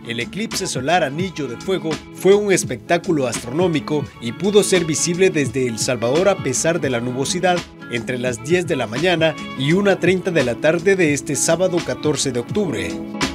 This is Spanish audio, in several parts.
El eclipse solar Anillo de Fuego fue un espectáculo astronómico y pudo ser visible desde El Salvador a pesar de la nubosidad entre las 10 de la mañana y 1:30 de la tarde de este sábado 14 de octubre.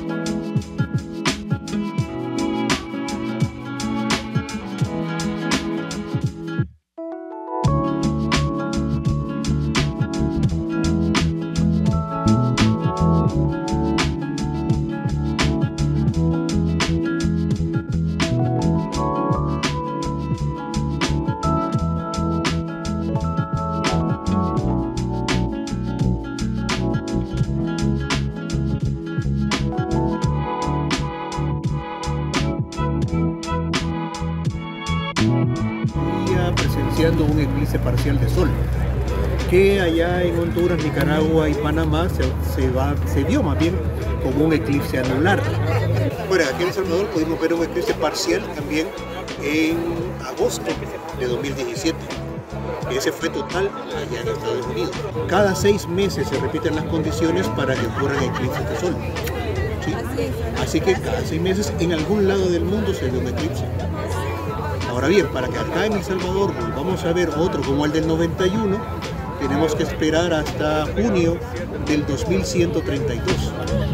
Presenciando un eclipse parcial de sol, que allá en Honduras, Nicaragua y Panamá se vio más bien como un eclipse anular. Bueno, aquí en El Salvador pudimos ver un eclipse parcial también en agosto de 2017. Ese fue total allá en Estados Unidos. Cada 6 meses se repiten las condiciones para que ocurran eclipses de sol. ¿Sí? Así que cada 6 meses en algún lado del mundo se ve un eclipse. Ahora bien, para que acá en El Salvador volvamos a ver otro como el del 91, tenemos que esperar hasta junio del 2132.